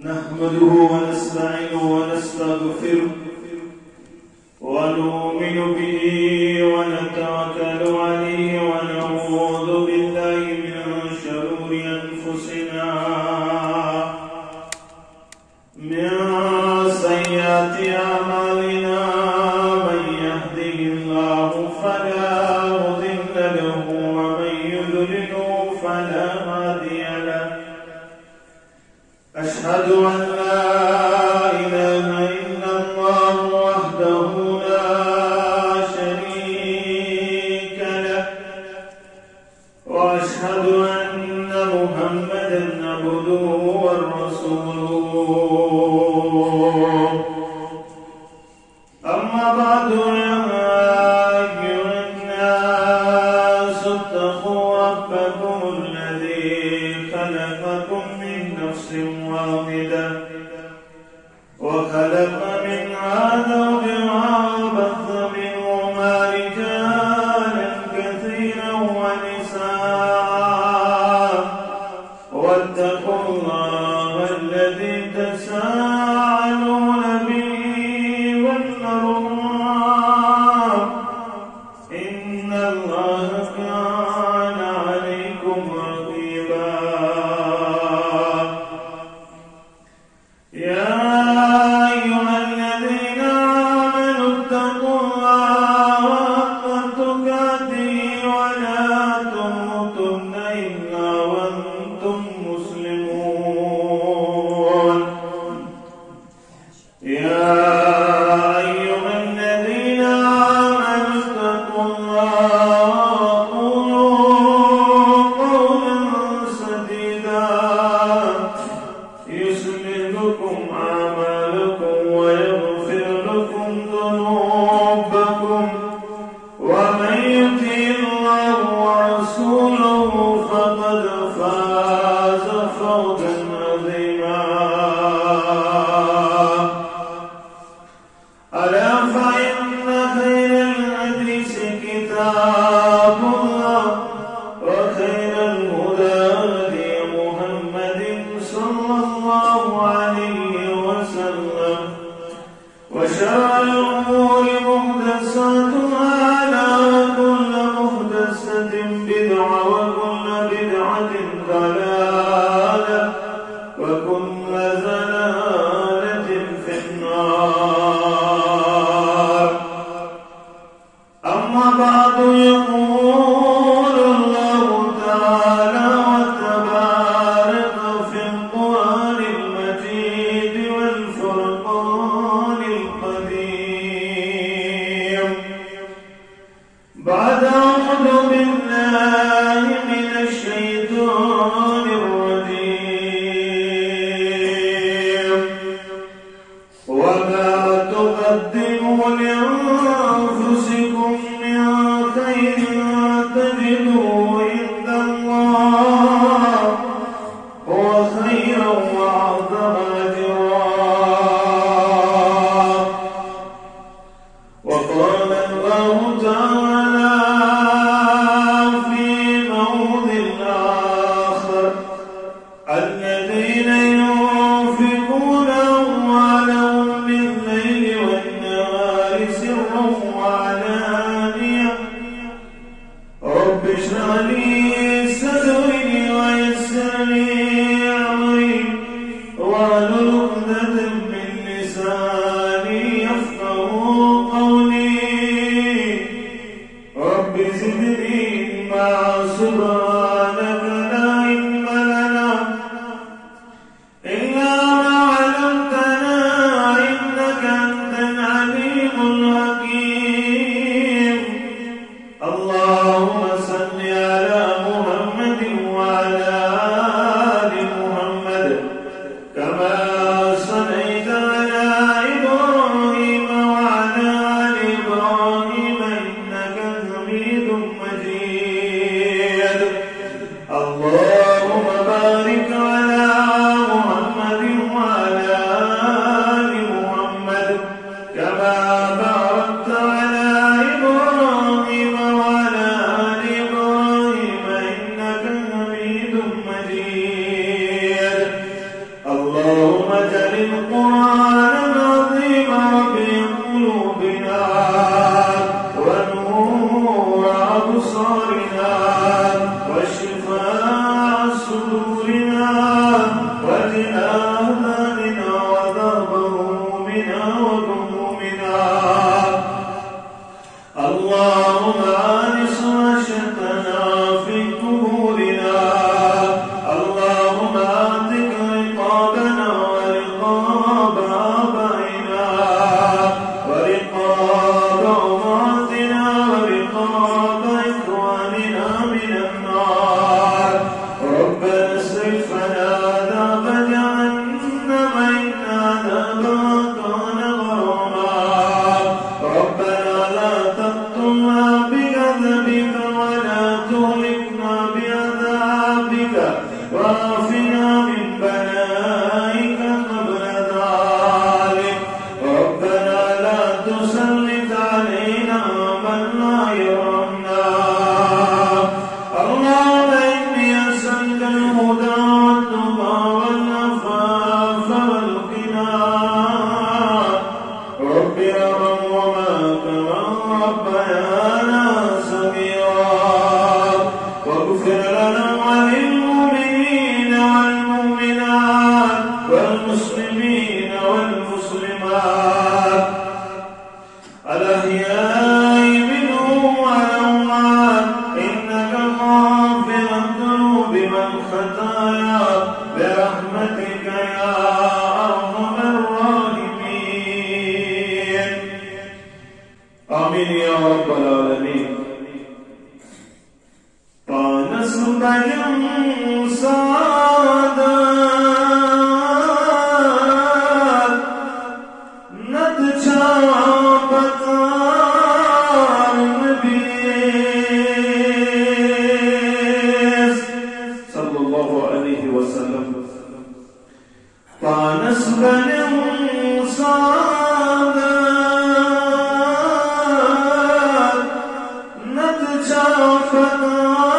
نحمده ونستعينه ونستغفره ونؤمن به ونتوكل عليه ونعوذ بالله من شرور أنفسنا من سيئات أعمالنا من يهده الله فلا مضل له ومن يضلل فلا هادي له أشهد أن لا إله إلا الله وحده لا شريك له وأشهد أن محمدا عبده ورسوله أما بعد يا أيها الناس اتقوا ربكم الذي خلقكم من نفس واحدة وخلق منها زوجها وبث منهما رجالا كثيرا ونساء واتقوا الله الذي تساءلون به والأرحام إن الله كان عليكم رقيبا يا أيها الذين آمنوا اتقوا الله حق تقاته ولا تموتن إلا وأنتم مسلمون يا أيها الذين آمنوا اتقوا الله وقولوا قولا سديدا يصلح لكم أعمالكم ويغفر لكم ذنوبكم ومن يطع الله ورسوله فقد فاز فوزا عظيما ألا فإن خير الحديث كتاب الله وخير الهدى هدي محمد صلى الله عليه وسلم وشر الأمور محدثاتها ألا وكل محدثة بدعة وكل بدعة ضلالة وكل ضلالة في النار أما بعد يقول الله تعالى وتبارك في القرآن المجيد والفرقان القديم بعد أعوذ بالله من الشيطان الرجيم وما تقدموا لأنفسكم من خير تجدوه عند الله هو خيرا وأعظم أجرا وقال الله تعالى في موضع آخر الذين ينفقون أموالهم بالليل والنهار سرا وعلانية رب اشرح لي صدري ويسر لي أمري واحلل عقدة من لساني يفقهوا قولي رب زدني علما سبحانك لا علم لنا إلا ما علمتنا إنك أنت العليم الحكيم اللهم صل على محمد وعلى آل محمد كما صليت اللهم اجعل القرآن العظيم ربيع قلوبنا ونور أبصارنا وشفاء صدورنا وجلاء وذهب همومنا وغمومنا. اللهم آنس وحشتنا في قبورنا. اللهم اعتق رقابنا ورقاب آبائنا ورقاب أمهاتنا ورقاب إخواننا من النار. ربنا اصرف عنا عذاب جهنم إن عذابها كان غراما. ربنا لا تقتلنا بغضبك ولا تهلكنا بعذابك وعافنا من بلائك قبل ذلك. ربنا لا تسلط علينا من لا يرحمنا. اللهم إني أسألك الهدى والتقى والعفاف والغنى. رب ارحمهما كما ربيانا صغيرا. واغفر لنا وللمؤمنين والمؤمنات والمسلمين والمسلمات الأحياء منهم والأموات إنك غافر الذنوب والخطايا برحمتك يا أرحم الراحمين. آمين يا رب العالمين. पानस भजं सादर नत छापतार नबीस सल्लल्लाहु अलैहि वसल्लम. पानस भजं सादर नत छापतार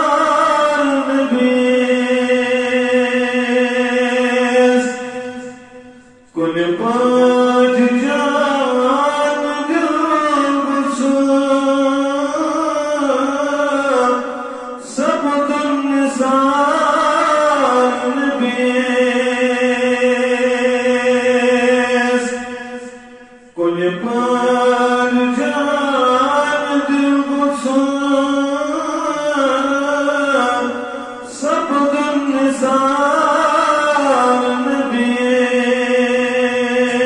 कुल पाज जान दिल सब निसार बेस. कुल पाज जान दिल सब निसार बेस.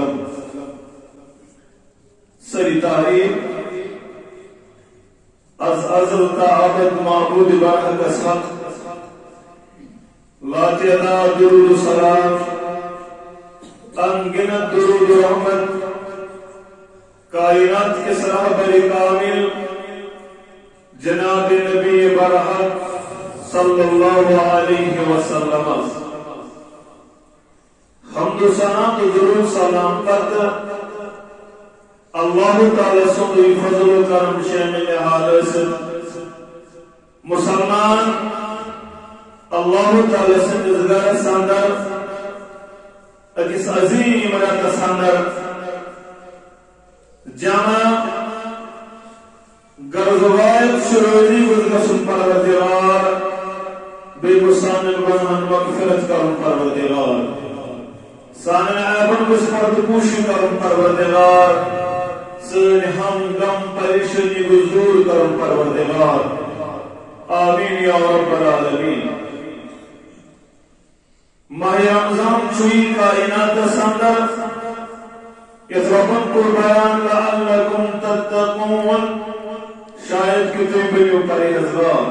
وسلم سری تعریف از ازل تا ابد معبود برحق اسحق لا تعداد درود و سلام انگنت درود و رحمت کائنات کے رہبر کامل جناب نبی برحق صلی اللہ علیہ وسلم حمد و ثنا تو درود سلام پتہ اللہ تعالی سندی فضل و کرم شامل حالت مسلمان اللہ تعالی سندر ساندر اکس عظیم رات ساندر جامع گرزوائد شروعی گزگسن پروردگار بے مسان البنان مغفرت کرم پروردگار سان عیبن بسپرد پوشی کرم پروردگار سن ہم غم پریشانی گزور کرم پروردگار آمین یا رب العالمین ماہ رمضان چھوئی کائنات ساندر اس ربن کو بیان لعلکم تتقون شاید کہ تم بلیو پرہیزگار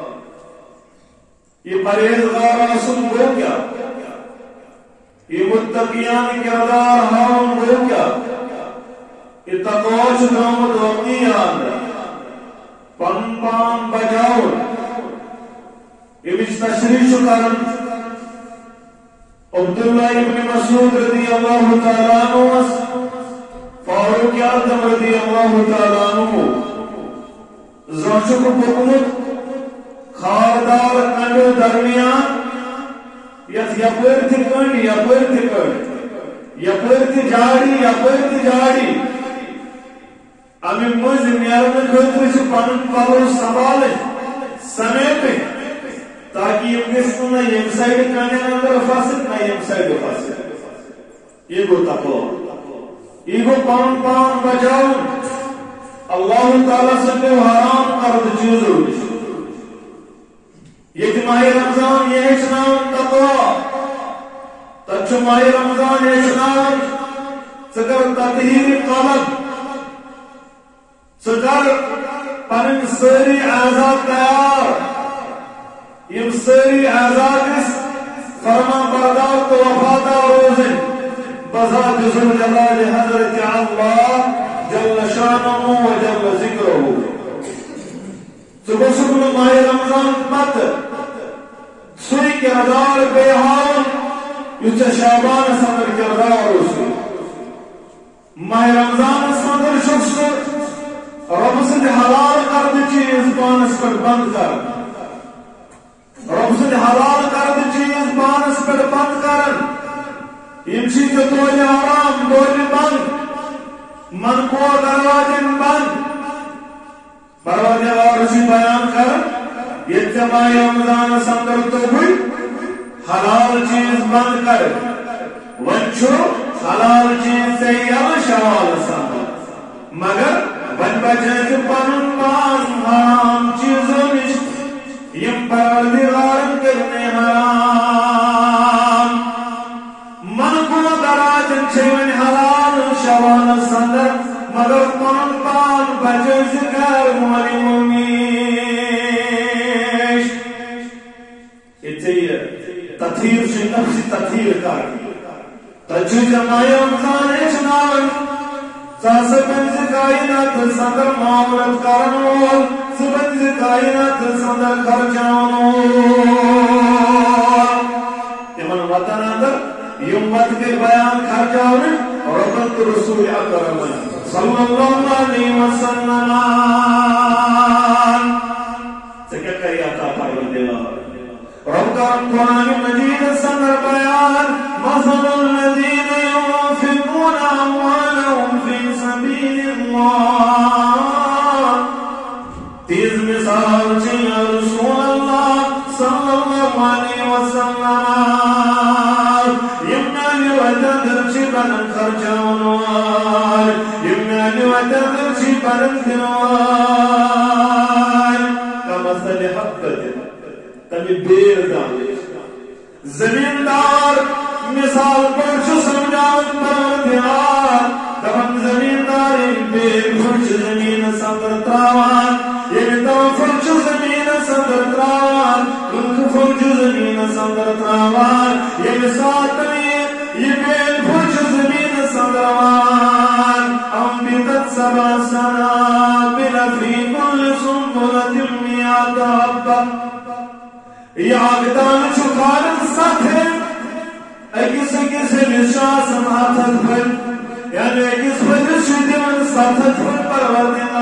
یہ پرہیزگار آسن گو کیا یہ متقیان کردار ہاؤن گو کیا یہ تقوچ نامد وقیان پن پان بجاؤ یہ بچ تشریح شکرن عبداللہ ابن مسعود رضی اللہ تعالیٰ عنہ فاروق اعظم رضی اللہ تعالیٰ عنہ زوجک حکومت خاردار کنڈ درمیان یپر تھی کنڈ یپر تھی کنڈ یپر تھی جاڑی امی مز نیرن خطر سے پنن پلو سنبھالے سمیٹے تاکہ یہ قسم نہ یم سائڈ کنڈ اندر فاسد نہ یم سائڈ فاسد یہ گو تقوی یہ گو پان پان بچاؤ اللہ تعالیٰ سے حرام کرد چیزوں یہ ماہ رمضان یہ اسلام تقوی تچ ماہ رمضان یہ اسلام سکر تطہیر قلب سکر پنن سری آزاد تیار یم سری آزاد اس فرما بردار تو وفادار روزن بذات ذل جلال حضرت اللہ جل شانہ و جل ذکرہ صبح صبح ماہ رمضان مت سوئی کردار بے حال یوچہ شعبان صدر کردار روزی ماہ رمضان صدر شخص رب سے حلال کرد چیز بانس پر بند کر رب سے حلال کرد چیز بانس پر بند کر امشی تو تولی حرام بولی بند من کو دروازن بند پروردگار رسی بیان کر یہ جماعی رمضان سندر تو ہوئی حلال چیز بند کر ونچو حلال چیز سے یا شوال سندر مگر بن بجن پنن پان حرام چیزوں نشت یم پروردگار کرنے حرام من کو دراجن چھوین حلال شوال سندر مگر پنن پان بجن ذکر مولی مومیش اتھیر تطہیر سے نفسی تطہیر کر تجھو جمعی رمضان اچنان سبنز کائنات صدر معاملت کرنول سبنز کائنات صدر خرچانول یمن وطن اندر یمت کے بیان خرچاؤن ربط رسول اکرم صلی اللہ علیہ وسلم سکر کری عطا پروردگار رب کرم قرآن مجید صدر بیان مثل الذین ينفقون اموالهم في سبيل الله تیز مثال چاہیے رسول اللہ صلی اللہ علیہ وسلم یمنانی وطن چی بلن خرچانوار یمنانی وطن چی بلن دنوار کمثل حبت تمی بیر دانش زمیندار مثال پر چو سمجھان پروردگار بین فرچ زمین سندر تراوان یہ تو فرچ زمین سندر تراوان کنک فرچ زمین سندر تراوان یہ ساتھ یہ بین فرچ زمین سندروان انبتت سبع سنابل فی کل سنبلت میات حبہ یہ آگدان چکان ساتھ ہے اکس نشاس ماتت پر یعنی اکس پر شدیون ساتت پر پروردگار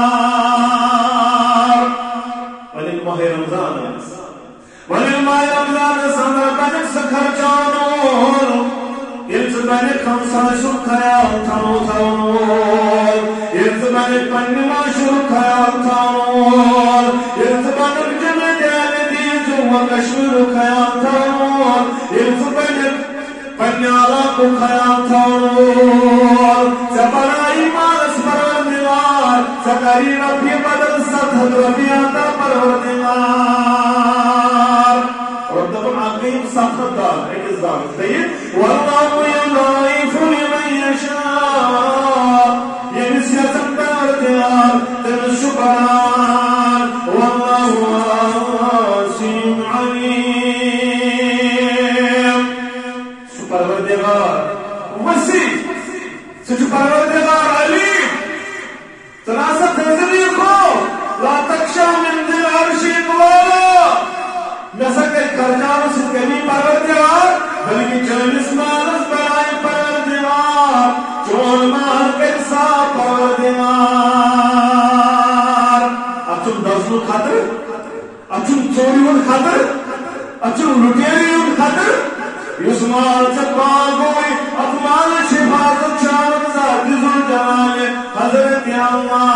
ولی ماہ رمضان ولی ماہ رمضان سندر بنک سکھر جانون یہ بنک ہمساشو خیال تھانو تھانون یہ بنک پنی معاشر خیال تھانون یہ بنک جمع دیل دیجو کشمیر خیال تھانون یہ بنک پنیالا کو خیال تھانون سپرائی مالس پروردگار سکری ربی بدل ستھد ربی آتا پروردگار اور دبن آقیم ساتھ دار ایک ازدار سید واللہ یضاعف لمن یشاء یہ نسیتن پروردگار تن شکران واللہ واسع علیم پروردگار وسیع سچ پروردگار علیم تناسب تنظیر کو لا تخشى من ذي العرش اقوالا نسکر کرجان سے کمی پروردگار بلکہ چونس مانس بنائے پروردگار چون مار کرسا پروردگار اچھن دزنو خاطر اچھن چوریون خاطر اچھن لٹیریون خاطر یسمال چکوان کوئی اطمال شفاظت شامل ذات ذل جلال حضرت اللہ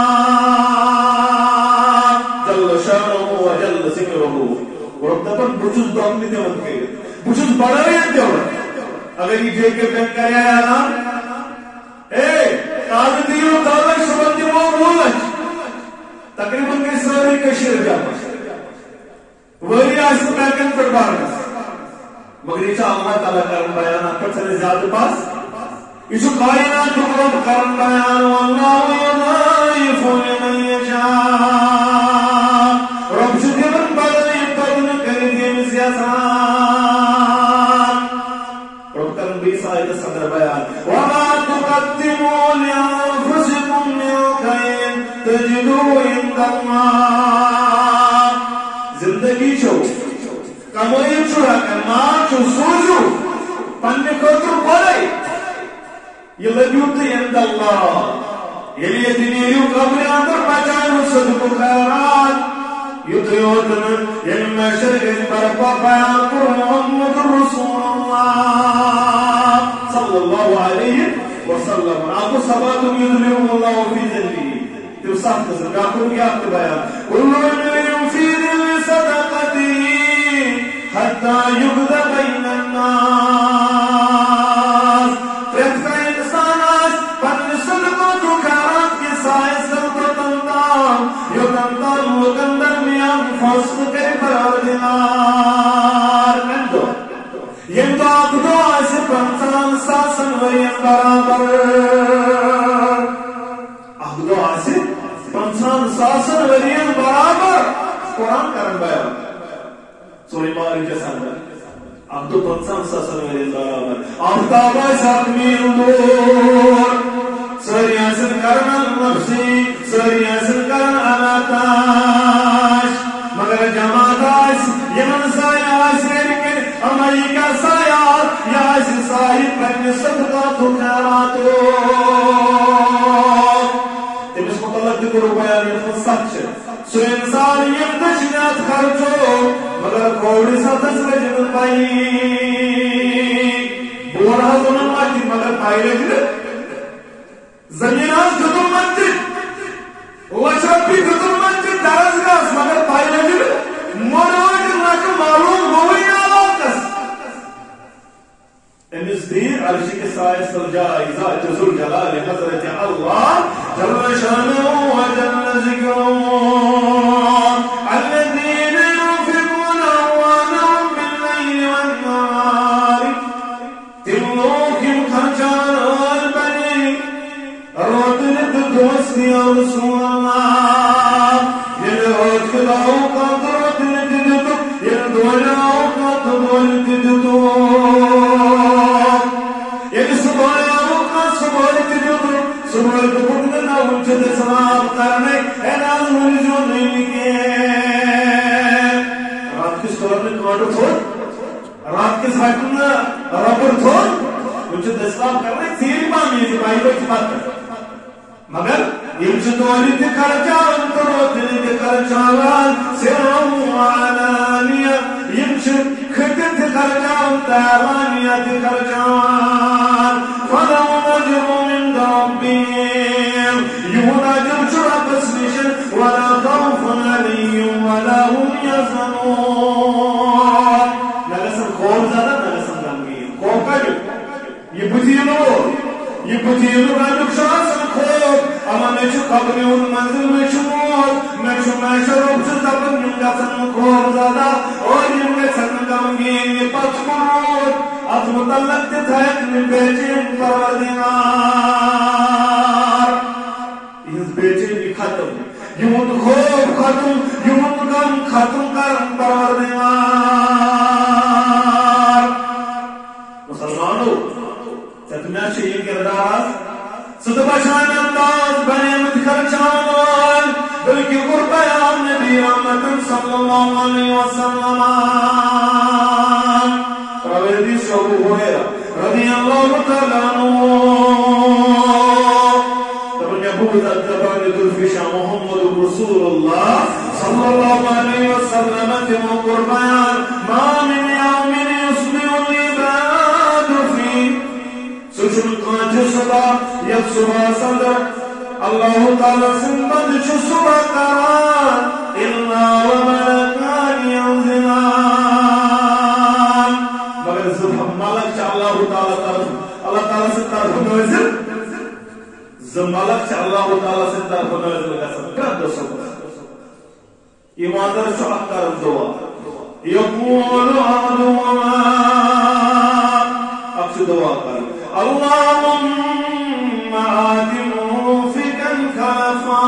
جل شانہ و جل ذکرہ اور دپن بچوز دوم بھی دیون کے بچوز بڑھائیں دیون اگر یہ جے کے بینک کریا ہے نا کاغ دیو دالک شبت دیو مولک تقریباً کے ساری کشیر جاتا وہی آج بینکن پر بارنس مگر یہ اللہ تعالیٰ کرن بیانات پر چلے زیادہ پاس یہ جو کائنات رب کرن بیان واللہ یضاعف لمن یشاء رب شدیون بدن بدن کری دیم سیاسان رب کرن بیس آیت صدر بیان وما تقدموا لأنفسكم من خیر تجدوا عند اللہ زندگی چھو کموئی چھوڑا کر ماں چھو سوچو پنی خطر بڑھائی یہ لگیوتی عند اللہ یہ لیے دنیاریوں قبر اندر بچائے صدق و خیرات یہ دیوتن یہ محشر اس برپا بیان پر محمد رسول اللہ صلی اللہ علیہ وسلم آپ کو سباتم یدلیون اللہ فی ذلی تو ساتھ نظر کافر کی آپ کے بیان کلو ملیم فی ذل صدقتی حتی یبد بین الناس پرتکا انسان آج پن صدقوں کو کارات کے سائے سلطہ تندام یو تندام مکندر میان فوصل کرے پروردگار اندو یہ تو آگ دو آئیسے پنسان ساسن ورین برابر آگ دو آئیسے پنسان ساسن ورین برابر قرآن کرن بیان سوری ماری جسان اب تو پنسان ساسن ورین برابر آفتابہ ساتھ میل دور سری حسن کرن النفسی سری حسن کرن علاتاش مگر جماعت آس یمن سایہ آس کے ہمائی کا سایہ یا آس سائی پرن صدقات و خیراتو تیمس مطلق دکھو بیانی خصت سو انسان یم دشنات خرچو مگر کوڑی ساتھ سرجن پائی بورا دونن آتی مگر پائی لگل زمین آس خطر منجد وشرب بھی خطر منجد درزگاس مگر پائی لگل منوج اللہ کا معلوم ہوئی آلاکس امس دیر عرشی کے سائے سلجا ذات ذل جلال حضرت اللہ جل شانہ و جل ذکرہ الذین ينفقون اموالهم باللیل والنہار تم لوگ خرچان البنی روتن دوس بسني يا رسول الله يلوت كلاو قدر تلتدتو يلدولاو قدر تلتدتو يلسباياو قصبار تلتدتو سبار تبقنا وجد سلام کرنے انال مرجو نہیں کے رات کی سورت میں کمانڈو تھو رات کے ساتھ میں رابر تھو وجد اسلام کرنے تیری بامی ہے بھائی کو بات کر مگر یہ جو دوری تے کرچان کرو دل تے کرچان سرم علانیہ یہ جو کھٹے تے کرچان تارانیہ تے کرچان فلو نجر من ربهم يهنجر شرب اسمشن ولا خوف عليهم ولا هم يحزنون نغسل خوف زیادہ نغسل غمگین خوف کا جو یہ بتیلو رنجک شاسن خوف اما میں چھو قبری ان منزل میں چھو موت میں چھو روب چھو زبن نمگا سن خوف زیادہ اور نمگا سن غمگین یہ پچ موت از متعلق تھائک بیچین پروردگار اس بیچین بھی ختم یوں خوف ختم یوں غم ختم کرم پروردگار مسلمانوں ستمیا شیئر کردار ست بچان انداز بنیمت خرچان بلکہ قربیان نبی رحمت صلی اللہ علیہ وسلم حدیث ابو ہریرہ رضی اللہ تعالیٰ عنہ طبعا یبود الزبان ذوالفشا محمد رسول اللہ صلی اللہ علیہ وسلم تم قربان ما من یوم یصبح العباد فيه سوشن قانچ صبح یک صبح صدر اللہ تعالیٰ سنبد چو صبح قرآن الا وملکان ينزلان مگر ملک چا اللہ تعالیٰ سے طرف نوزل ملک چا اللہ تعالیٰ سے طرف نوزل گسن کر دو سب ایماندار چو اکار دعا یقول آدوما اب سے دعا کر اللہم آت موفقا خلفا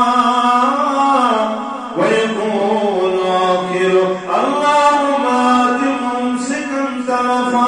ویکون آخر اللہم آت ممسکا تلفا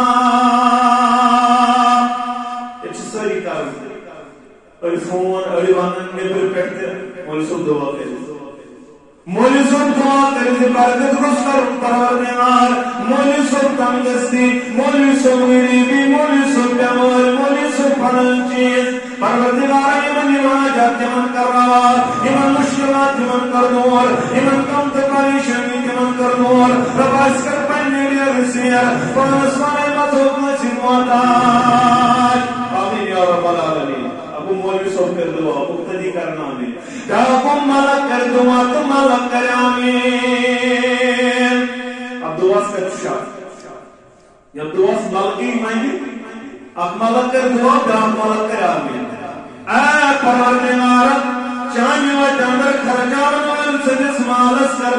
اور فون اور وانن میں پر پڑھتے مولی صبح دعا کرتے مولی صبح دعا کرتے برکت رسکر پروردگار مولی صبح تنگستی مولی صبح غریبی مولی صبح بیمار مولی صبح فلن چیز پروردگار ایمن حاجات من کر رہا ایمن مشکلات من کر دور ایمن کم تکاریشنی من کر دور رباس کر پہنے لیا رسیر پانسوانے مطلب نصیب واتاج آمین یا رب العالمین ابو مولوی صاحب کر دعا مقتدی کرنا آمین ڈاکم ملک کر دعا تم ملک کر آمین اب دعاس کر شاہ جب دعاس ملکی مائنی اب ملک کر دعا ڈاک ملک کر آمین اے پروردگار چانی و جاندر خرجان مل سجس مالس کر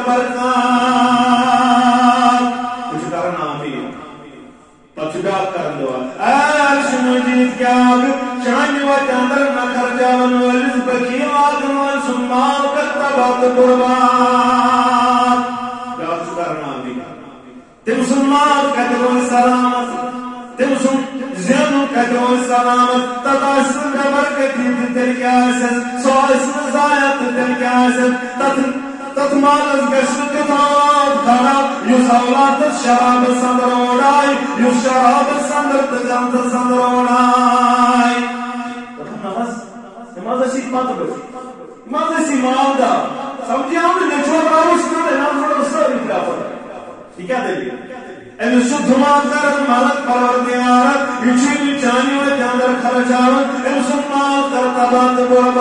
برکات کچھ کرنا آمین پچھگا کر دعا اے عرش مجید کیا آگے چانی و جاندر نکر جاون والز بکی آگن والسن ماں کرتا بات قربان جاؤ کرنا آمین تم سن ماں کہتے ہوئے سلامت تم سن زینو کہتے ہوئے سلامت تتا اسم برکتی تل کیا حسن سو اسم زائت تل کیا حسن تتمالز گشت کتاب خراب یس اولاد شراب سندر اوڑائی یس شراب سندر تجانت سندر اوڑائی نماز اسی پانت بچی نماز اسی معاودہ سمجھے ہم نے چھوڑ راوش کرنے نام چھوڑا اس طرح اکلا پڑا یہ کیا دے لیا ایمی شد دھمان کرن ملک پروردگارت یچینی چانی و جاندر خرچارت ایمی شد مال کر تبات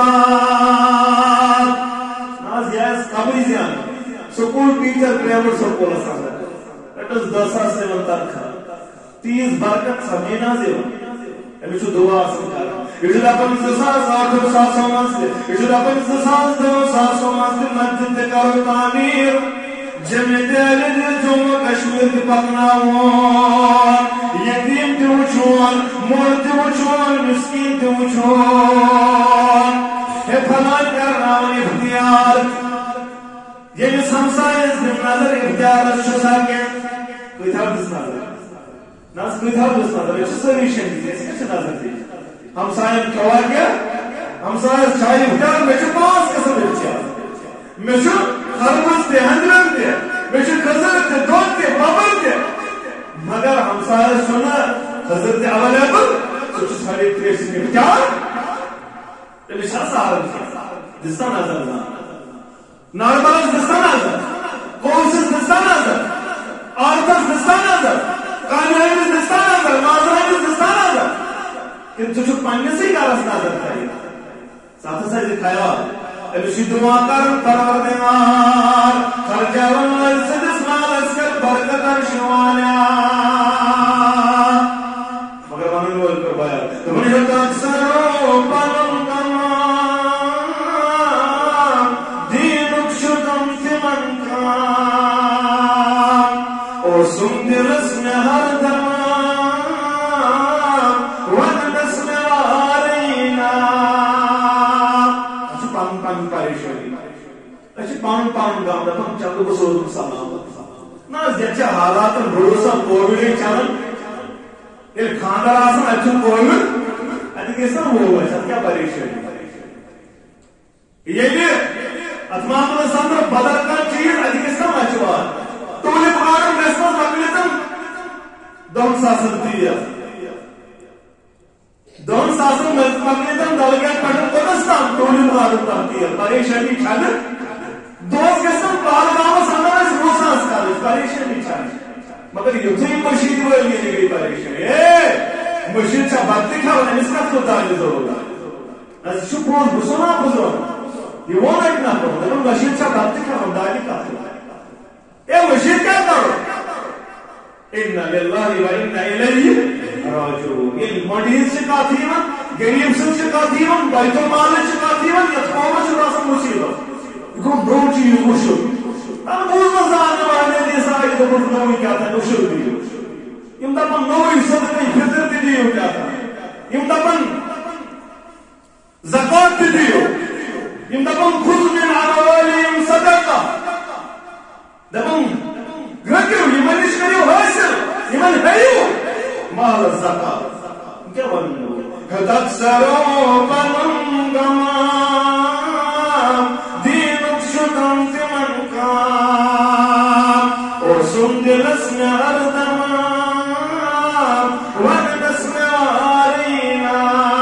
قربان ناز یاز قبری زیان سکول ٹیچر پریمر سکول اساندر لیٹ اس 10 سے منتر کھا 30 برکت سمینا زیو ایمی شد دعا آسان کر ایشد اپن زساس آٹھو ساسو مانستے ایشد اپن زساس دو ساسو مانستے مسجد کرو تعمیر جمع دل جو کشمیر کی پکناوان یتیم تے وچھون مور تے وچھون مسکین تے وچھون فلان کرناون اختیار ییٚمِس ہمسایَس دِم نظر اختیارس چھُ سکن کۭتیٛاہ دِژ نظر نہ حظ کۭتیٛاہ دِژ نظر أسۍ چھِ سٲری شٔہیٖد أسۍ کیٛاہ چھِ نظر دِنۍ ہمساین کھیوا کیٛاہ ہمسایَس چھا اختیار مےٚ چھِ 5 قٕسم اختیار مےٚ چھُ خربُز تہِ ہنٛدرن تہِ مےٚ چھُ کھٔزٕر تہِ دۄد تہِ ببر تہِ مگر ہمسایَس چھُنہٕ کھٔزٕر تہِ ایویلیبل سُہ چھُ ساڑے 3 سۭتۍ اختیار تٔمِس چھا سہل دِژتا نظر نارملس دِژتا نظر کوسس دِژتا نظر عورتس دِژتا نظر کامیٲبِس دِژتا نظر مازرٲنِس دِژتا نظر کِنہٕ ژٕ چھُکھ پننِسٕے گرس نظر تھٲیِتھ ژٕ ہسا دِ خیال أمِس چھُ دُعا کرُن پروردگار خرچاون وٲلۍ سٕنٛدِس مالس کر برکت شُمالا مگر ونن وول کر بیان دوٚپُن ہیوٚت اکثرو پنُن سم دلس میں ہر دمان ونس میں وارینا اچھا پان پان پریشانی اچھا پان پان گام دپان چلو بہ سوزم سلامت نا زیچہ حالات بھروسہ کووڈ چلان ییٚلہِ خاندر آسان اتہِ چھُ کووڈ اتہِ گژھِ نا ہُہ اتہِ کیٛاہ پریشانی ییٚلہِ اتھ معاملس اندر بدل کانٛہہ چیٖز اتہِ گژھِ نا مچوار ٹولپ گاڑن گژھِ نہ مکلِتن 2,000 تیٖل 2,000 مکلِتن دلگیٹ پٮ۪ٹھ کوٚتس تام ٹولپ گاڑن تام تیٖل پریشانی چھنہٕ دۄہس گژھن پہلگامس اندر اَسہِ 2,000 کالٕچ پریشانی چھنہٕ مگر یُتھُے مٔشیٖد وٲلۍ ییٚلہِ گٔے پریشانی مٔشیٖد چھا بتہٕ تہِ کھٮ۪وان أمِس کتھ چھُ دانہِ ضروٗرت اَسہِ چھُ پوٚز بہٕ چھُس نا بُزرگ یہِ ووٚن اَتہِ نفر دوٚپُن مٔشیٖد چھا بتہٕ تہِ کھٮ۪وان دانہِ کتھ اے مشید کیا کرو اِنَّ لِلَّهِ وَإِنَّ إِلَيْهِ راجعون یہ مڈیز سے کاتھی ون غریب سے کاتھی ون بیت المال سے کاتھی ون یہ قوم سے راس مصیبت کو دو چیز وشو اب بوزنا زاننے والے نے سارے تو نو کیا تھا وشو دیو یم دپن نو صدقہ فطر دیو کیا تھا یم دپن زکات دیو یم دپن خذ من اموالهم صدقہ دپن رٹو یمن نش کریو حاصل یمن ہیو مال زکات کیا ونو قد سرو پنن گما دینک شدن تمن کا اور سندلس میں ہر دمان ونس میں وارینا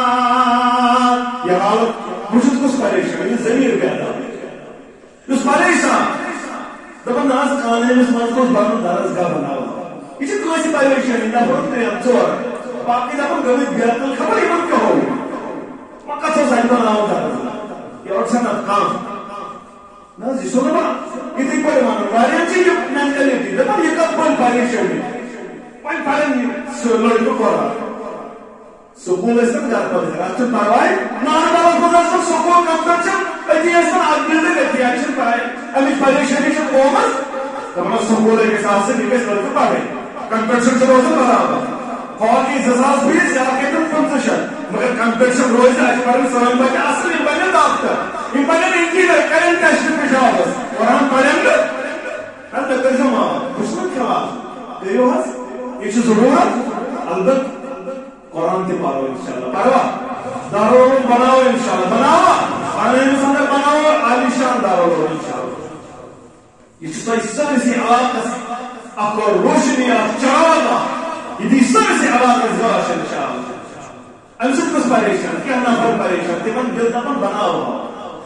یہ حالت مجھے کچھ پریشان یہ ضمیر پیدا اس پریشان دپان آز خانس مز گوس بنن درسگاہ بناو یہ کٲنٛسہِ پریشانی نفر 3-4 باقی دپان گٔمٕتۍ بیتل خبر یمن کیٛاہ ہوو وۄنۍ کتھ اوس اتہِ بناوُن درسگاہ یورٕ چھا نتہٕ کانٛہہ نہ حظ یہِ چھُ نہٕ یِتھٕے پٲٹھۍ ونُن واریاہن چھِ یہِ مینٹلٹی دپان یہِ کتھ بٔڑ پریشانی وۄنۍ پرن یہِ لڑکہٕ قرآن سکوٗل ٲسۍتن گرٕ پتہٕ اتھ چھُنہٕ پرواے نارملس منٛز ٲسۍ سکوٗل کمپٹیشن أتی ٲسۍتن اکھ بِلڈِنگ أتی اتہِ چھنہٕ پاے امِچ پریشانی چھِ قومس دپان سکوٗل گژھِ آسٕنۍ یہِ گژھِ لڑکہٕ پرٕنۍ کمپٹیشن چھُ روزان برابر ہاکی 2,000 فیٖس یا کھیٚتن 500 مگر کمپٹیشن روزِ اتہِ پرن سٲنۍ بچہِ اصل یِم بنن ڈاکٹر یِم بنن انجیٖنر کرن ٹیسٹ پشاورس قرآن پرن نہٕ مےٚ کٔرۍزیو معاف بہٕ چھُس نہٕ خلاف کٔرِو حظ یہ چھِ ضروٗرت البتہ قرآن تہِ پرو انشاءاللہ پروا دارالعلوم بناو انشاءاللہ بناوا پرنٲوِس اندر بناو عالیشان دارالعلوم انشاءاللہ یہ چھُ تۄہہِ سٲرسٕے علاقس اکھ روشنی اکھ چراغ اکھ یہ دی سٲرسٕے علاقس گاش انشاءاللہ امہِ سۭتۍ کُس پریشان کینٛہہ نفر پریشان تِمن دِل دپان بناو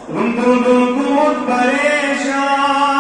پریشان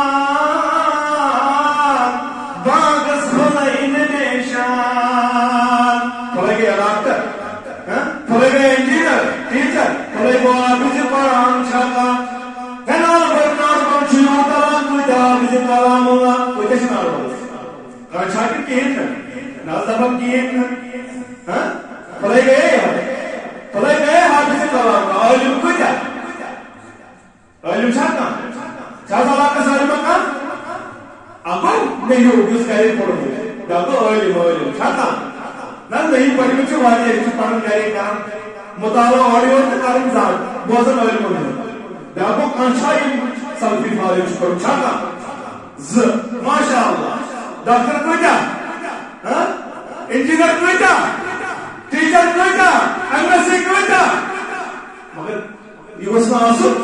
باغس کھُلٲے نہٕ نیشان کھُلٲے گٔیا ڈاکٹر کھُلٲے گٔیا انجیٖنر ٹیٖچر کھُلٲے گوٚو آبِزِ قرآن چھکان ناربل ناربل چھُ یِوان دلان کۭتیاہ آبِزِ کلام اللہ کۭتیاہ چھِ ناربلس کانٛہہ چھا کہِ کِہیٖنۍ نہٕ نہ حظ دپان کِہیٖنۍ نہٕ کھُلٲے گٔیے کھُلٲے گٔیے آبِزِ کلام اللہ عٲلِم کۭتیاہ عٲلِم چھا کانٛہہ چھا حظ علاقس عٲلِما کانٛہہ اکھ گوٚو مےٚ ہیوٗ یُس گرِ پوٚرمُت بیٛاکھ گوٚو عٲلِم عٲلِم چھا کانٛہہ نہ مےٚ پٔرمٕتۍ چھِ واریاہ یہِ چھِ پنُن گرے کران مطالعہ اورٕ یورٕ تہِ کران زیادٕ بوزان عٲلمن ہُنٛد بیاکو کنچائی سلفی فارغ کرو چھکا ماشاءاللہ doctor quota engineer quota teacher quota M S C quota مگر یہ گوس نا آسو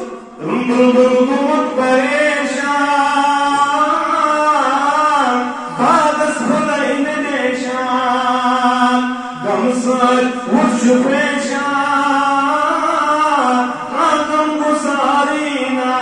تمت پریشان بادس خدای ندیشان غم سر وچ پریشان آدم گسارینا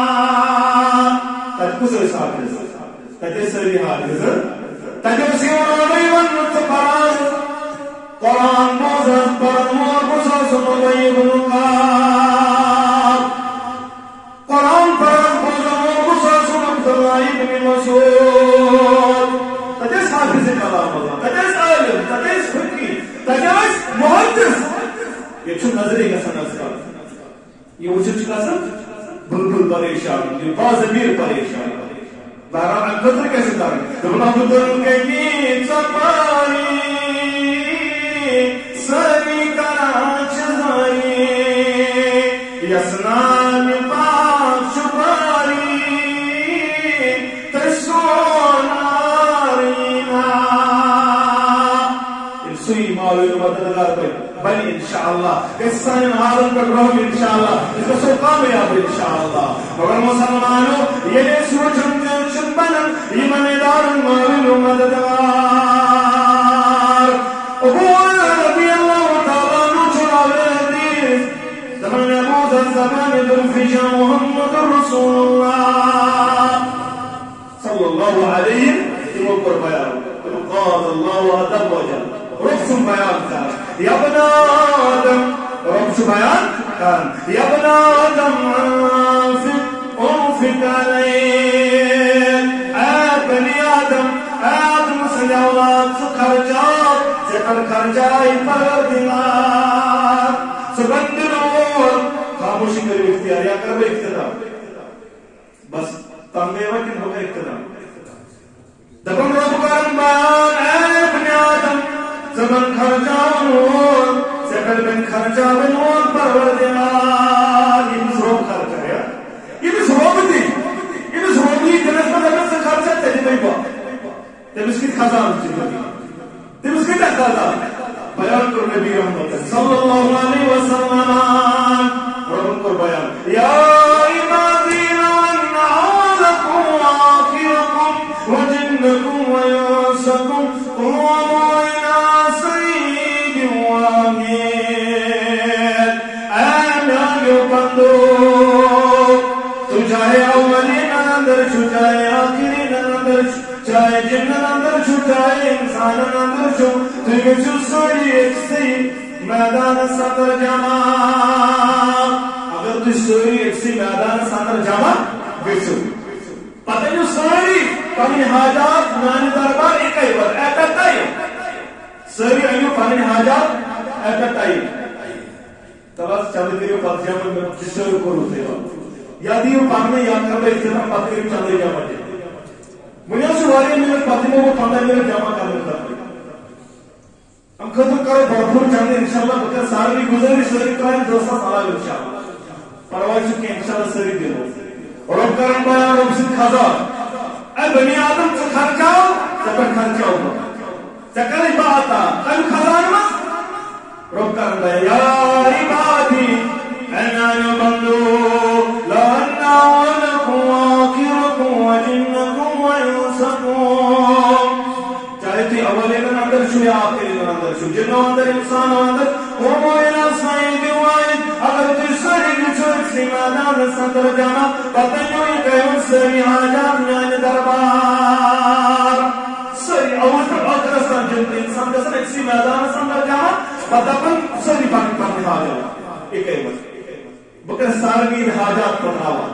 تجھ کسر حافظ تجھ سری حافظ تجھ سیوانی ونت پراز قرآن موزد پرمور گسر سنوی بنقاب قرآن پرد بزرگ گسر سنوی ابن مسعود تجھ حافظ کلام اللہ تجھ عالم تجھ فقی تجھ محدث یہ چھو نظری کا سنس کا یہ وچھو چکا سن بلبل پریشان یہ بازمیر پریشان بہرحال انقدر کیسے تاریخ دبنا بدن کے نیت سپاری سری کراچ زاری یسنان پاک شباری تشون آرینا سوئی معلوم مددگار پر بل انشاءاللہ اس سن عالم پر رہو انشاءاللہ اس کو سو کامیاب انشاءاللہ مگر مسلمانوں یہ سوچن جنشن بنن ایماندار معلوم مددگار ابو رضی اللہ تعالیٰ عنہ چناوے حدیث زمان ابو ذر زمان درفشا محمد رسول اللہ صلی اللہ علیہ وسلم پر بیان قال اللہ عز وجل رب بیان کر یا ابن آدم رب بیان کر یا ابن آدم انفق علیہ اے بنی آدم آدم سے اولاد سے خرچاؤ ذکر خرچائی پروردگار سبندرور خاموشی کرو اختیار یا کرو اختیار بس تنگے وقت ہو گئے اختیار دبن رب کرم بیان اے بنی آدم زمن خرچاؤ نور ذکر بن خرچاؤ نور پروردگار یہ مصروب خرچا ہے یہ مصروب تھی یہ مصروب ہی جنس پر اگر سے خرچا تیجی نہیں پا تب اس کی خزان چلی تب اس کی خزان بیان کر نبی رحمت صلی اللہ علیہ وسلم رب کو بیان یا عبادی لن اولکم آخرکم وجنکم ویاسکم قوموا الى سید واحد اے بندو تو چاہے اولین اندر چھو چاہے آخرین اندر چاہے جن اندر چھو چاہے انسان اندر چھو تو یہ چھو سوری ایک سی میدان صدر جمع اگر تو سوری ایک سی میدان صدر جمع بیسو پتہ جو سوری پانی حاجات نانی دربار ایک ہی بار ایک تائی سوری ایو پانی حاجات ایک تائی تباس چاہتے دیو پتہ جمع میں سوری کو روتے ہو یا دیو پانے یا کربے اتنا پتہ دیو چاہتے جمع جائے مجھے سواری میں پتہ وہ پندہ میرے جمع کرنے کرتے ہم خطر کرو بھرپور چاہتے انشاءاللہ بکر ساروی گزری سوری کاری دوستا سالہ انشاءاللہ پروائی چکے انشاءاللہ سوری دیو رب کرم بایا رب سے خزان اے بنی آدم سے خرچاؤ سکر خرچاؤ سکر عبادتا خل خزان مست رب کرم بایا یا عبادی اینایو بندو لہنا ولکم آخرکم وجنکم وینسکم چاہے تھی اولین اندر شو یا آخرین اندر شو جنو اندر انسان اندر قوموا الى سید واحد اگر تو سری گچو اکسی میدان صدر جانا پتنیو ہی کہوں سری حاجات میان دربار سری اول پر اکرستان جنت انسان جسر اکسی میدان صدر جانا پتن سری پاکی حاجات ایک کہوں بکر سارگین حاجات کر رہا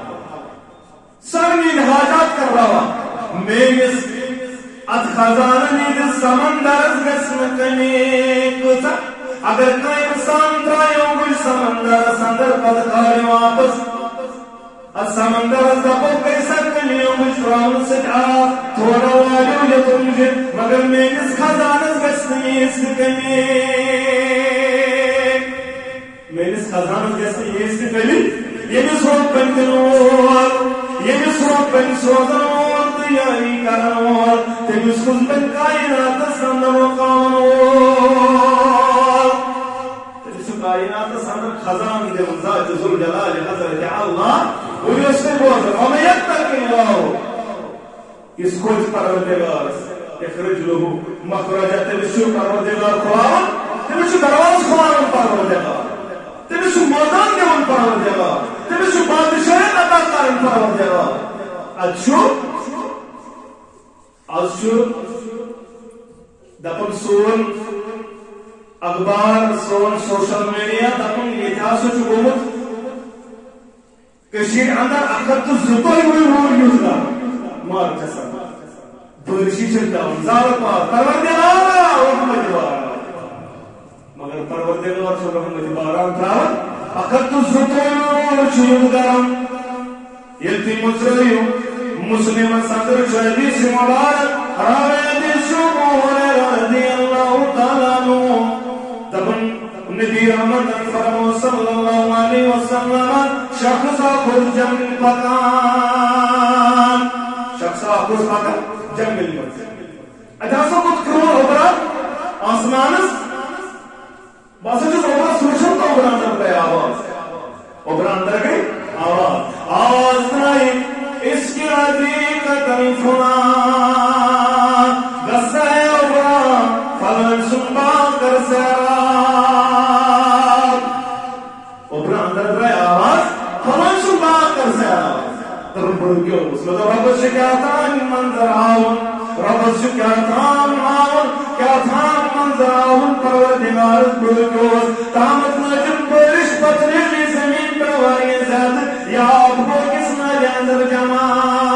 سارگین حاجات کر رہا میں اس ات خزاننی دل سمندر از گسن کنی کتا اگر کوئی انسان ترائیوں کچھ سمندر سندر پدکاری واپس از سمندر از دپو کیسا کنیوں کچھ فرامن سے آ تھوڑا والیوں یا تو مجھے مگر میں اس خزان از گسنی اس کنی میں اس خزان از گسنی اس کنی یمس رۄبن دِنہٕ وول یمس رۄبن سوزن وول تیٲری کرن وول تٔمِس کُس بنہِ کائناتس اندر رُکاون وول تٔمِس چھُ کائناتس اندر خزان دِوان ذات ذوالجلال حضرت اللہ ویس نے بوزن ومن یتق اللہ اس کھوج پروردگارس اخرج له مخرجا تٔمِس چھُ پروردگار کھُلاوان تٔمِس چھُ دروازٕ کھُلاوان پروردگار تٔمِس چھُ مٲدان دِوان پروردگار تٔمِس چھُ بادشاہیت عطا کران پروردگار آز چھُ دپان سون اخبار سون سوشل میڈیا دپان ییٚتہِ ہسا چھُ گوٚمُت کٔشیٖرِ اندر 102 یُس مارچس بارشی چھِ پیوان زالہٕ پار پروردگار رحمتِ باران مگر پروردگار چھُ رحمتِ باران تراوان 102 چھُ یُتھ گرم ییٚلہِ تُہۍ مُژرٲیِو مسلمس اندر چھُ حدیث مبارک راوی حدیث چھُ ابو ہریرہ رضی اللہ تعالیٰ عنہ دپان نبی رحمت فرمو صلی اللہ علیہ وسلم شخص خود جنگ پکان شخص خود پکان جنگل مز اتہ ہسا گوٚو کرٛوٗل اوٚبرا آسمانس بہٕ ہسا چھُس اوٚبرا وٕچھان تہٕ اوٚبرا اندر گٔے آواز اوٚبرا اندر گٔے آواز ترٛایہِ اس کی حقیقت فلان گسے اوبرا فلان سنبا کر سیراب اوبرا اندر رہے آواز فلان سنبا کر سیراب ترم پڑھو کیوں اس میں تو رب شکایتان منظر آون رب شکایتان آون کیا تھا منظر آون پروردگار پڑھو کیوں تامت نجم بارش پتنے لی زمین پر واری زیادہ یا آپ کو کس ناری اندر جمع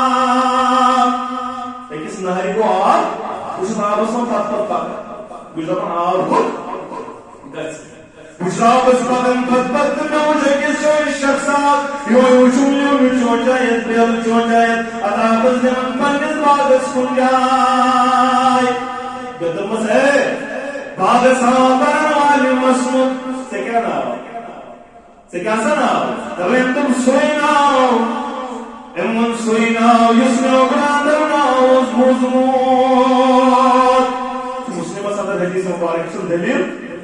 ایکس ناری کو آب اس آبس ہم پت گجران آب کو گز گجران بس پتن پت میں مجھے کس شخصات یوں چونچایت بیل چونچایت اتابس دیمن پنیز باغس کن جائے گدمس ہے باغس آبران والی مسمت سے کیا نام سے کیا سناو دلیم تم سوئی ناو امون سوئی ناو یس میں اگران ناو اس موزموت مسلم صدر حدیث مبارک سن دلیل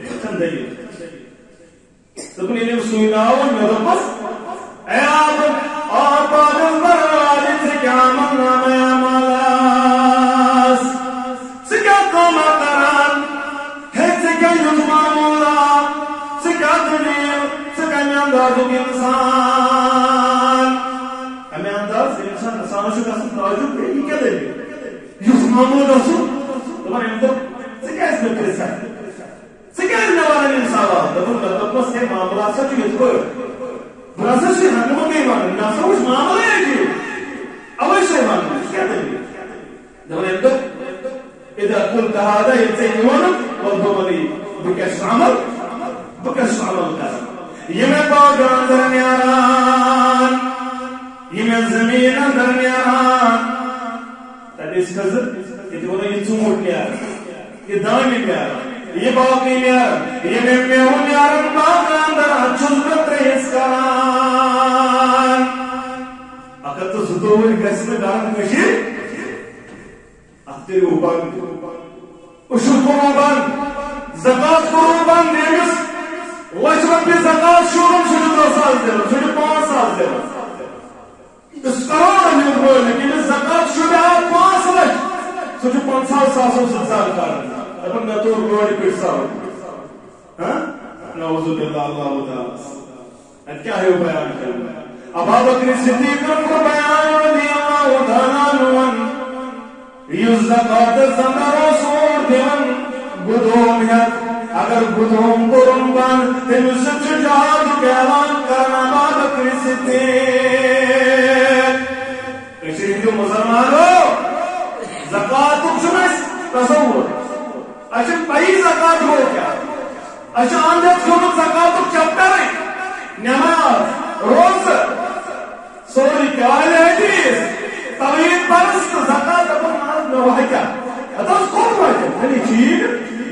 سبن علم سوئی ناو میں ربس اے آپ آدم بروالی سے کیا مننا میں عمالاس سے کیا قومہ کران ہے سے کیا یزمہ مولا سے کیا دلیل ہمیں انداز انسان ہمیں انداز انسان شو قسم تعجب ہے یہ کیا دلیل یوس معمول رسول دپان امہ دپ ژٕ کیازِ مےٚ پرژھان ژٕ کیازِ مےٚ ونان یِم سوال دوٚپمس ہے معاملہٕ ہسا چھُ یِتھ پٲٹھۍ بہٕ ہسا چھُس ہنٛگہٕ منٛگٕے ونان مےٚ ہسا وٕچھ معاملٕے عجیٖب اوے چھُسے ونان یہِ کیٛاہ دلیل دپان امہِ دوٚپ اذا قلت هذا ییٚلہِ ژےٚ یہِ ووٚنُکھ وَلہٕ بہٕ وَنَے بہٕ کیٛاہ چھُس عمل کران یہ میں باغ اندر نیاران یہ میں زمین اندر نیاران تدیس خزر یہ تو یہ چوٹ نیاران یہ دانی نیاران یہ باقی نیاران یہ میں میہو نیاران باغ اندر اچھل بتریس کران اگر تو زدور گسم دارن کشیر اختری اوبان اشل قروبان زکاة قروبان دیگس لچھ رۄپیہِ زکات شوٗرُن سُہ چھُ 10 ساس دِوان سُہ چھُ 5 ساس دِوان یُس کرورن ہُنٛد مٲلِک ییٚمِس زکات شوٗبیٛاو 5 لچھ سُہ چھُ 50 ساسو سۭتۍ زر کران دپان مےٚ توٚر گٲڑۍ پٮ۪ٹھ سوُر نعوذ باللہ اللہ تعالیٰ اَتہِ کیٛاہ ہیوٚو بیان کرُن ابابکر صدیقن کوٚر بیان رضی اللہ تعالیٰ عنہُن یُس زکاتس اندر اوس اور دِوان گُدوم ہٮ۪تھ اگر گُدوم کوٚرُن بنٛد تٔمِس سۭتۍ چھُ جہادُک اعلان کران ابابکر صدیق کٔشیٖرِ ہٕنٛدیو مُسلمانو زکاتُک چھُنہٕ اَسہِ تصوُر اَسہِ چھُنہٕ پیی زکات گوٚو کیٛاہ اَسہِ چھُ اَنٛد ہٮ۪تھ تھوٚومُت زکاتُک چپٹرٕے نٮ۪ماز روزٕ سورُے کالہِ حدیٖث توحیٖد پرست تہٕ زکات دپان مےٚ وَہہِ کیٛاہ اَتھ حظ کوٚر وَتہِ خٲلی ٹھیٖک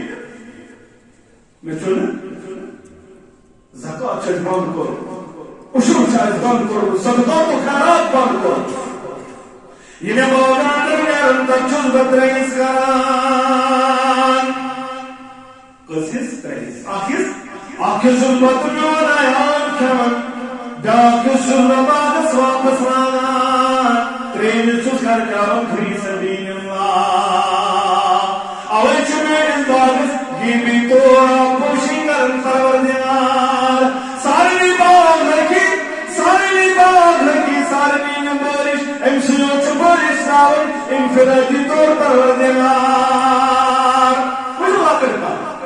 مےٚ چھُنہٕ زکات چھُ اَسہِ بنٛد کوٚرمُت اشرب چاہیے بند کرو صدقات و خیرات بند کرو یہ میں باغان درمیان تچوز بدرئیس کران قصص تریس آخر ظلمت میون آیان کمن ڈاکر شربات واپس لانا ترین چوز کر کرم فی سبیل اللہ اوے چمیرز باغس گیبی تورا پوشی کرن پروردگار سارے باغ لگی سارے بارش ام سنوچ بارش ساون انفرادی طور پروردگار مجھے بات کرتا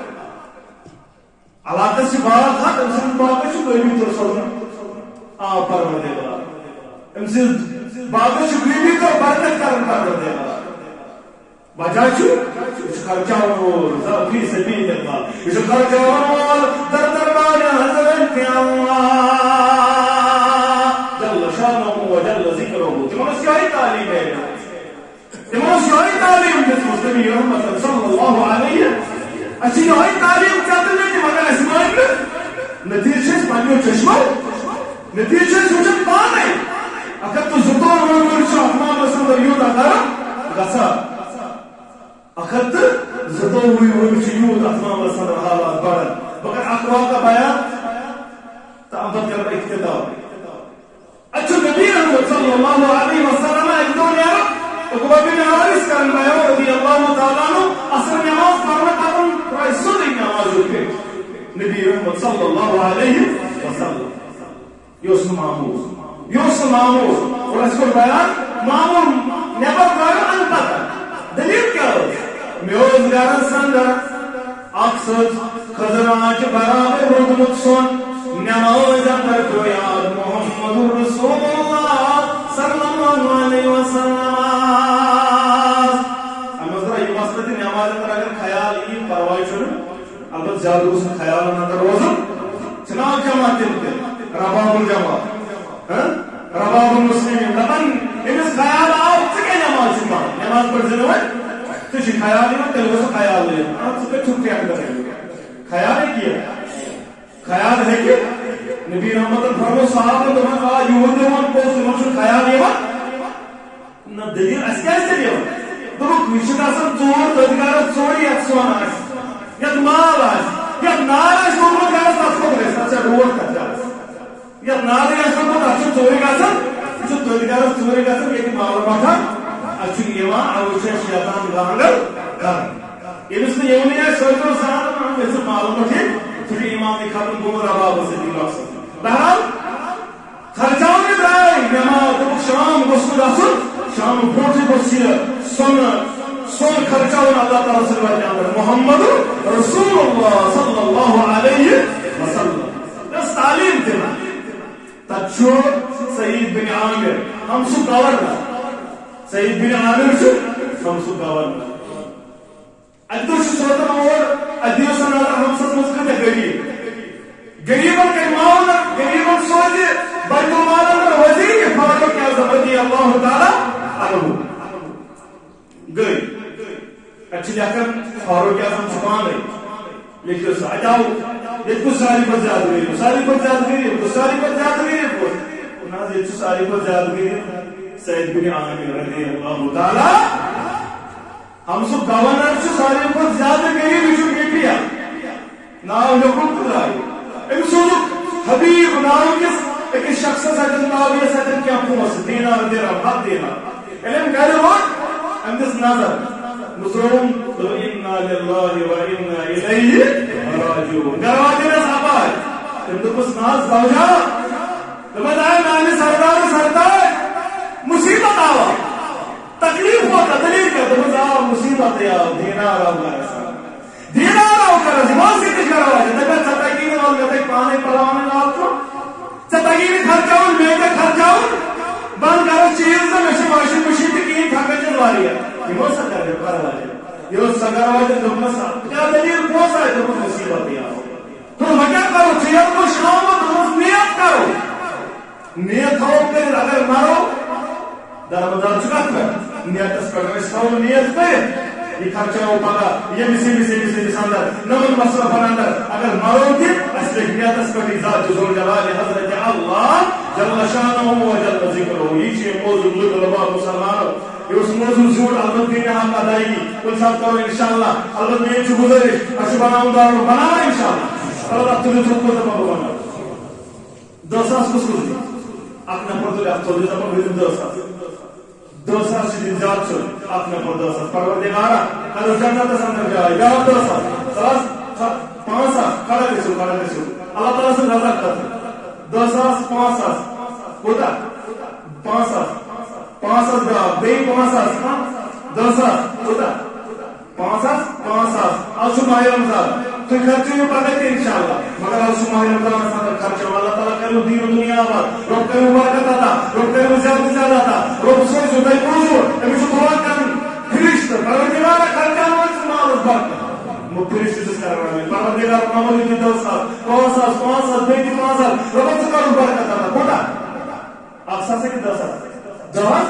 علاقہ سے باغ تھا ام سن باغ سے کوئی بھی طور سونا پروردگار ام سن باغ سے کوئی بھی طور برکت کرن پروردگار وجہ اس خرچاؤں فی سبیل اللہ اس خرچاؤں در دربار حضرت اللہ جل شانہ و جل ذکرہ تمہارا سیاہی تعلیم ہے تمہارا سیاہی تعلیم جس مستمی رحمت صلی اللہ علیہ اچھی سیاہی تعلیم چاہتے ہیں کہ مگر اسمائی میں نتیجہ اس پانیوں چشمہ نتیجہ اس وجہ پانے اگر تو زطور ورشو احمام رسول اللہ تعالیٰ غصہ اخذت زدو ہوئی ورشیوت احمام رسول اللہ حالات بارن مگر اقرار کا بیان تعبت کر اقتدار اچھو نبی رحمت صلی اللہ علیہ وسلم ایک دنیا اقبہ بن حارث کرن بیان رضی اللہ تعالیٰ نو اثر نماز پڑھنا قدم رائے سنی نماز ہوتے نبی رحمت صلی اللہ علیہ وسلم یوسن معمول اور اس کو بیان معمول نبت بیان انپتا دلیل کیا ہوتا میوز گرن سندر اکسد خزران کے برابر رکمت سن نماز اندر کو یاد محمد رسول اللہ صلی اللہ علیہ وسلم ذرا یہ مسئلہ نماز اندر اگر خیال ہی پروائی چھوڑ البت زیادہ اس خیال اندر روزن چناب جماعت رباب الجماعت رباب المسلمین لمن انس خیال آؤ چکے نماز پڑھ جنوائے تو یہ خیال ہی تلو سے خیال لے آپ سے چھٹے اندر ہے خیال ہے کیا خیال ہے کہ نبی رحمت فرمو صحابہ نے کہا یہود ون پوسٹ منشن خیال ہے نہ دلیل اسکیسے ہے تو کچھ کا سب چور تدگار چوری اکسوان آس یا مال آس یا نال آس کو کا سب کو ہے اچھا روڈ کا جا یا نال آس کو اچھا چوری کا سب جو تدگار چوری کا سب ایک معلومات ہے اچھی ایمان اوچے شیطان گانگل کر یہ اس نے یہ نہیں ہے سوچو ساتھ ہم ایسے معلومات ہے پھر ایمان کی ختم کو رباب سے دیلا سکتے بہرحال خرچاؤں نے دائیں نماز شام گسل اصل شام پوٹی بسیر سن خرچاؤں اللہ تعالیٰ سے بات جاندر محمد رسول اللہ صلی اللہ علیہ وسلم اس تعلیم دینا تچھو سعید بن عامر ہم سو گورنر سعید بن عامر سے ہم سو گورنر ادوش سوتن اور ادیو سناتا ہم سب مسکت ہے غریبوں کے معاون غریبوں سوچے بیت المال اندر وزیر فاروق اعظم رضی اللہ تعالی عنہ گئی اچھی جاکر فاروق اعظم چھپان رہی لیکن اس آجاؤ یہ کچھ ساری پر زیادہ گئی ساری پر زیادہ گئی کچھ ساری پر زیادہ گئی انہاں یہ ساری پر زیادہ گئی سعید بن عامر رضی اللہ تعالی ہم سب گورنر سے سارے پر زیادہ گئی بچو کی پیا ناو لکھن کلائی ام سوزک حبیب ناو کس ایک شخص ساتھ ناوی ساتھ کیا پوس دینار درہم حد دینار علم کہہ رہا ام دس نظر نصرون تو انا للہ و انا الیہ راجعون گرواجر صحابہ ام دکس ناز زوجہ تمہیں آئے نامی سردار مصیبت آوا تکلیف ہوتا دلیل کیا تو مجھا مصیبت یا دینار آؤگا ایسا دینار آؤگا زمان سے کچھ کروا جاتا ہے چتاگین اور گتے پانے پڑھانے لاب کو چتاگین خرچاؤں میٹے خرچاؤں بند کرو چیز سے میشے واشنگ مشین تکین تھاکے چلواری ہے یہ وہ سکر ہے کروا جاتا یہ وہ سکر ہوا جاتا ہے مسا کیا دلیل پوسا ہے تو مصیبت یا تو مجھا کرو چیز کو شام و تو نیت کرو نیت ہو کر اگر مرو در مدار چکت کر نیت اس پر استاؤں نیت پہ یہ خرچہ پگہ یہ اندر نمن مصرفن اندر اگر مرو تھی اس نیتس پہ ذات ذو الجلال حضرت اللہ جل شانہ و جل ذکرہ یہ موضوع لبا مسلمانوں یہ اس موضوع ضرور البت دین حق ادائیگی کل ساتھ کرو انشاءاللہ البت میں یہ گزارش اچھا بناؤں دارو بنانا انشاءاللہ اللہ تجھے تھوک کو تمام بنا 10,000 کس کو دی اپنا پر تو آپ تو دیتا پر بھی 2,000 سے دن زیاد چھو اپنا پر 2,000 پروردگارا کرو جنت سندر جائے یا 2,000 5,000 کھڑا کسو اللہ تعالیٰ سے رضا کرتا 2,000 5,000 ہوتا 5,000 جا بے 5,000 2,000 ہوتا 5,000 آج ماہ رمضان تو خرچے میں پڑھتے انشاءاللہ مگر آج ماہ رمضان ساتھ خرچے اللہ تعالیٰ کرو دین و دنیا آباد رب کرو برکت آتا رب کرو زیادہ آتا رب سوئی جو دائی پوزو امی جو دعا کرن فرشت پروردگارا خرچہ نوچ مالس برکت فرشت جس کرنا ہے پروردگار معمولی کی 2,000 5,000 بیٹی 5,000 رب سے کرو برکت آتا کوٹا اقصا سے کی 10,000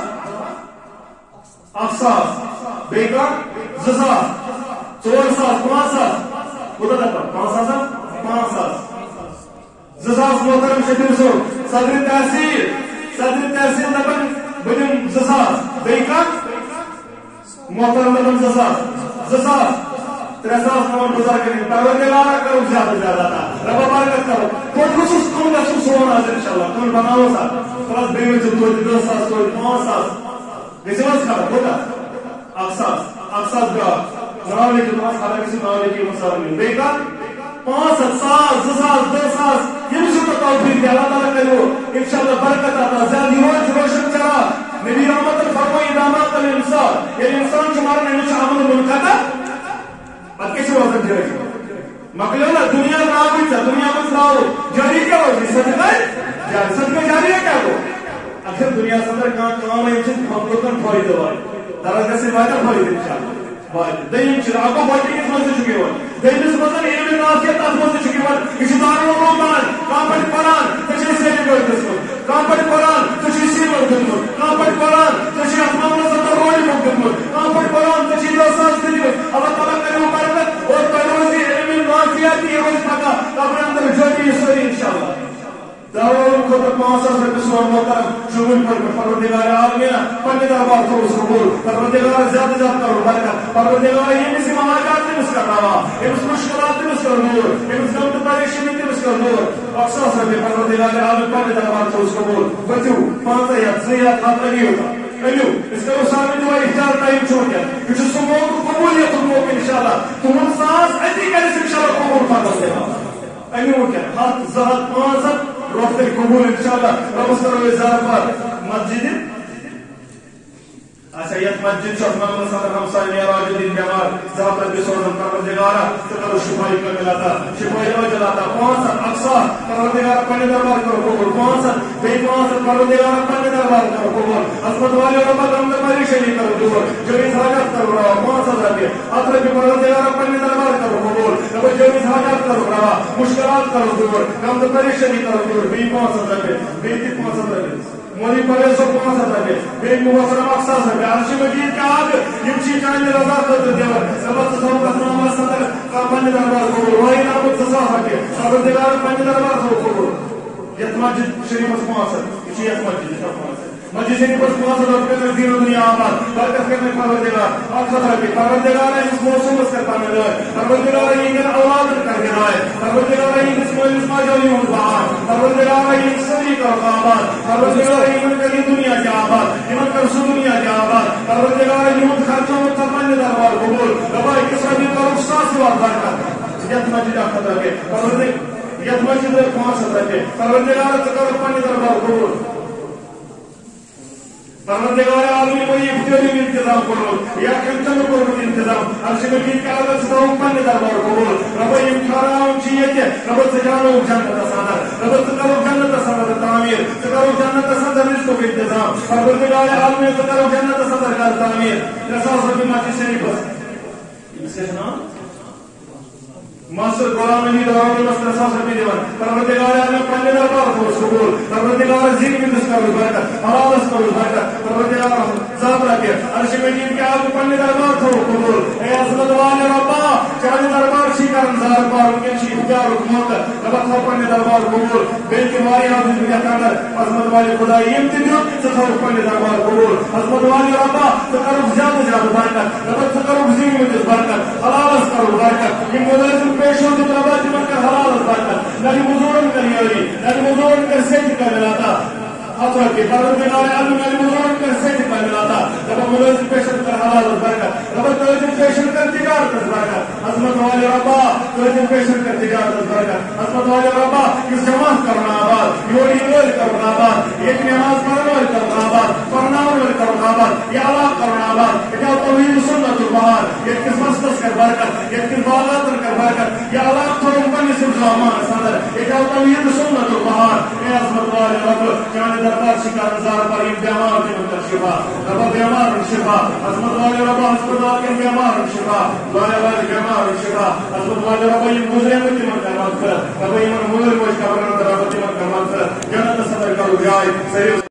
اقصا بیکا 2,000 4,000 5,000 کوتا دکھا 5,000 2,000 محترم شکر سو صدر تحصیل دکھن بنیم 2,000 بیکا محترم دکھن 2,000 3,000 نمان گزار کریں پروردگارا کرو زیادہ تھا ربا برکت کرو تو خصوص کون لسو سوان آج انشاءاللہ کون بناو سا خلاص بیوی جو توڑی 2,000 توڑی 5,000 گزیوز کھا ہوتا اقصاد گا نراولی کی تمہاں خالا کسی نراولی کی مسار میں بیکا 5,000 2,000 یہ بھی شکر توفیق ہے اللہ تعالیٰ کرو انشاءاللہ برکت آتا زیادی روشن چرا نبی رحمت فرمائی دامات الانسان یعنی انسان چمارا نہیں چاہ عمل ملکتا اب کیسے وزن جائے مقلولا دنیا میں آگوی چاہ دنیا میں سراؤ جاری کیا ہو جی صدقہ جاری ہے کیا ہو اکھر دنیا صدر کام ہے چیز ہم لوگن فوری دوائی درجہ سے وائدہ فوری دن چاہ دیم چیز آپ کو فوری کس مجھے چکے ہوئے دیم اس مطلب علم ناسیت آپ مجھے چکے ہوئے کسی داروں کو مان کام پر پران تشریح سے بھی کرتے سو کام پر پران تشریح سے بھی کرتے کام پر پران تشریح اپنا صدر روڑی مکتب کام پر پران تشریح 2,000 سے بھی اللہ تعالیٰ کرے برکت اور پیروزی علم ناسیت یہ روز پکا اپنے اندر جوڑی سوری انشاءاللہ داروں کو تو 5,000 روپے سوار محترم شمول پر پروردگار آگیا پنی دربار کو اس کو بول پروردگار زیادہ کرو برکت پروردگار یہ کسی مہاجات نے اس کا رہا اس مشکلات نے اس کا نور اس غمت پریشانی نے اس کا نور 5,000 روپے پروردگار آگیا پنی دربار کو اس کو بول بچو 5,000 زیادہ خط لگی ہوتا ایو اس کا سامنے دعا اختیار ٹائم چھوڑ گیا کچھ سمو قبولیت موقع انشاءاللہ تم سانس ایسی کرے سے انشاءاللہ قبول فرما دے ایو کیا ہاتھ زہد 5,000 روح تک قبول انشاءاللہ رب سر وزار پر مسجد اچھا یہ مسجد شخص محمد صدر حمسائی میراج الدین بیمار ذات ربی سوزن پروردگارہ سکر شفائی کا ملاتا شفائی کا جلاتا 5,000 اقصا پروردگارہ پنی دربار کرو قبول 5,000 بے 5,000 پروردگارہ پنی دربار کرو قبول عظمت والی رب رحمت پریشانی کرو قبول جویز حاجات کرو رہا 5,000 ربی اطربی پروردگارہ پنی دربار کرو قبول رب جویز حاجات کرو رہا مشکلات کرو قبول رحمت پریشانی کرو قبول بے 5,000 ربی بے 5,000 ربی مولی پریسو 5,000 ربی بے مبصرم اقصا سے عرش مجید کا آگ یمشی جانی رضا خطر دیور سبت سب قسم آمد صدر پنی دربار قبول وائی نابد سسا حقی صبر دیگر پنی دربار قبول یت مسجد شریف اس 5,000 اسی یت مسجد مسجد شریف اس 5,000 روپے دین و دنیا آباد برکت کرنے پروردگار اقصد ربی پروردگار اس موسم اس کرتا میں رہے پروردگار یہ اولاد کر کے رہے پروردگار یہ اسماعیل اسماعیلی ہوں بہار پروردگار یہ سبھی کا آباد پروردگار یہ کلی دنیا کی آباد ایمن کر سو دنیا کی آباد پروردگار یہ خرچوں میں تمام دربار قبول ربائی کس ربی کا رخصا سوا برکت یت مسجد اقصد ربی پروردگار یت مسجد 5,000 ربی پروردگار تکر پنی دربار قبول پروردگار عالمی کو یہ اختیاری انتظام کرو یا کنچن کو انتظام عرش مجید کا عدد ستاؤں پنی دربار قبول رب امکھاراؤں چیئے رب سجانوں جنت صدر رب سکروں جنت صدر تعمیر سکروں جنت صدر رزق کو انتظام پروردگار عالمی سکروں جنت صدر کا تعمیر رسال ربی مسجد شریف اس کے نام ماسٹر غلام علی دراوی مستر صاحب ربی دیوان پروردگار عالم پنی دربار کو قبول پروردگار ذکر میں دس کرو برکت حلال اس کرو برکت پروردگار ذات رکھے عرش مجید کے عالم پنی دربار کو قبول اے عظمت والے ربا چاہے دربار چھ کرن زار پار ونکن چھ اختیار حکومت ربا تھو پنہ دربار قبول بیت واری حافظ بیا کر عظمت والے خدا یم تہ دیو ث تھو پنہ دربار قبول عظمت والے ربا ث کرو زیادہ زیادہ برکت ربا ث کرو زندگی میں برکت حلال کرو برکت یم ملازم پیش ہو تو ربا تمن کر حلال برکت نبی مزورن کر یاری نبی مزورن کر سچ کر لاتا اطرا کے فرض میں نہ علم نبی مزورن کر سچ کر لاتا ربا ملازم پیش کر حلال برکت ربا ملازم پیش کر تجارت برکت عظمت والے ربا ملازم پیش کر تجارت برکت عظمت والے ربا اس جماعت کرنا آباد یوری ول کرنا آباد ایک نماز پڑھنا کرنا آباد پڑھنا کرنا آباد یا اللہ کرنا آباد یا توحید سنت البہار ایک قسمت کر برکت ایک باغات کر برکت یا اللہ تو پنہ سبحان صدر ایک توحید سنت البہار اے عظمت والے رب جان دربار شکار زار پر بیمار کے مطلب شفا رب بیمار شفا عظمت والے رب ہسپتال کے بیمار شفا والے والے بیمار شفا عظمت والے رب یہ گزرے میں تمن کا مغفرت رب یہ من مول کو قبر اندر رب تمن کا مغفرت جنت صدر کرو جائے